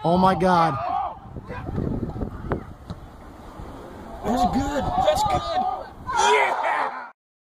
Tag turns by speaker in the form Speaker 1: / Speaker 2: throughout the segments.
Speaker 1: Oh my God.
Speaker 2: That's good. That's good. Yeah!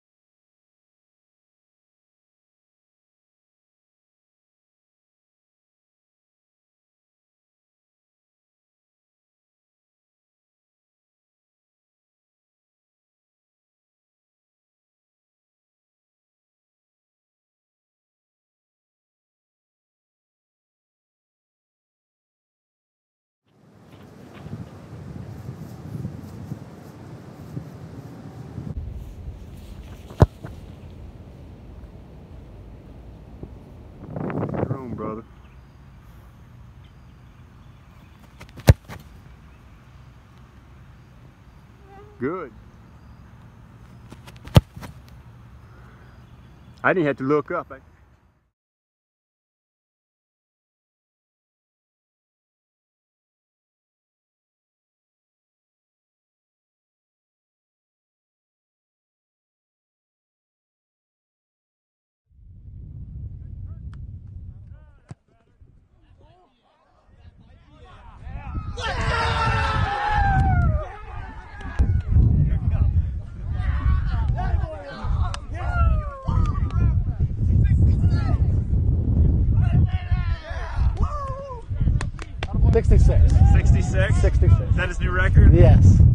Speaker 3: Room, brother. Good. I didn't have to look up.
Speaker 1: 66.
Speaker 2: 66?
Speaker 1: 66.
Speaker 2: Is that his new record?
Speaker 1: Yes.